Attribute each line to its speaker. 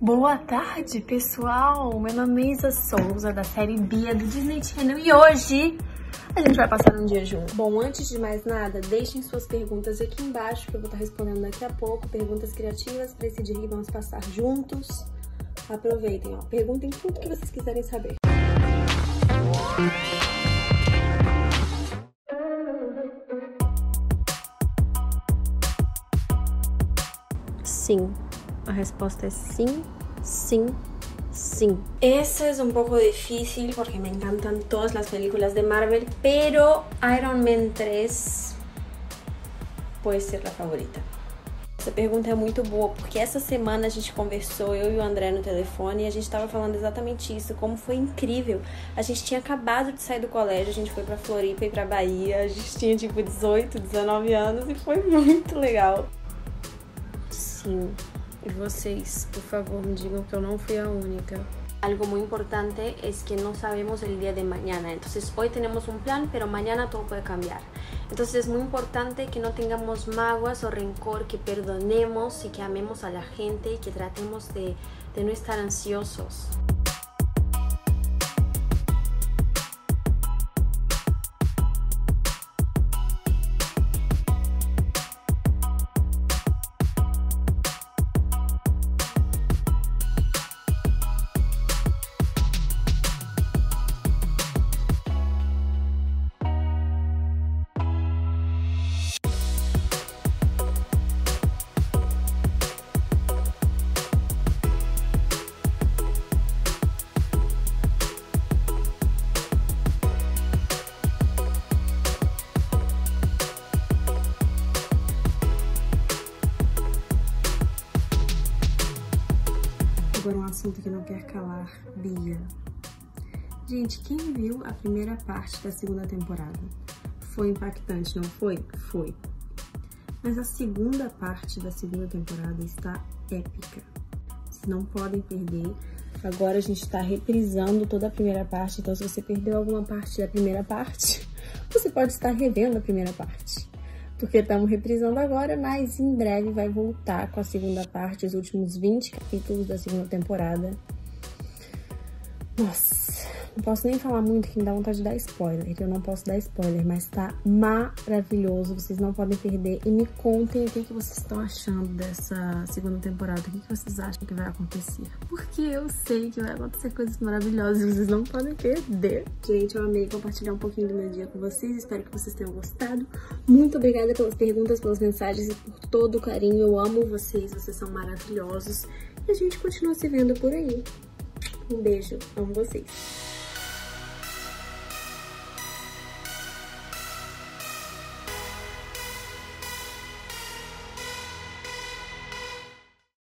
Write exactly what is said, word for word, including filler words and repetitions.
Speaker 1: Boa tarde, pessoal! Meu nome é Isa Souza, da série Bia do Disney Channel, e hoje a gente vai passar um dia junto. Bom, antes de mais nada, deixem suas perguntas aqui embaixo, que eu vou estar respondendo daqui a pouco. Perguntas criativas para esse dia que vamos passar juntos. Aproveitem, ó. Perguntem tudo que vocês quiserem saber. Sim. A respuesta es sí, sí, sí. Ese es un poco difícil porque me encantan todas las películas de Marvel, pero Iron Man três pode ser a favorita. Essa pergunta é muito boa porque essa semana a gente conversou, eu e o André no telefone, e a gente estava falando exatamente isso, como foi incrível. A gente tinha acabado de sair do colégio, a gente foi pra Floripa e pra Bahia, a gente tinha tipo dezoito, dezenove anos e foi muito legal. Sim. E vocês, por favor, me digam que eu não fui a única. Algo muy importante es que no sabemos el día de mañana. Entonces hoy tenemos un plan, pero mañana todo puede cambiar. Entonces es muy importante que no tengamos mágoas o rencor, que perdonemos y que amemos a la gente y que tratemos de, de no estar ansiosos. Agora um assunto que não quer calar, Bia. Gente, quem viu a primeira parte da segunda temporada? Foi impactante, não foi? Foi. Mas a segunda parte da segunda temporada está épica. Vocês não podem perder. Agora a gente está reprisando toda a primeira parte, então se você perdeu alguma parte da primeira parte, você pode estar revendo a primeira parte. Porque estamos reprisando agora, mas em breve vai voltar com a segunda parte, os últimos vinte capítulos da segunda temporada. Nossa, não posso nem falar muito que me dá vontade de dar spoiler, que eu não posso dar spoiler, mas tá maravilhoso, vocês não podem perder. E me contem o que, que vocês estão achando dessa segunda temporada, o que, que vocês acham que vai acontecer. Porque eu sei que vai acontecer coisas maravilhosas e vocês não podem perder. Gente, eu amei compartilhar um pouquinho do meu dia com vocês, espero que vocês tenham gostado. Muito obrigada pelas perguntas, pelas mensagens e por todo o carinho, eu amo vocês, vocês são maravilhosos. E a gente continua se vendo por aí. Um beijo, amo vocês.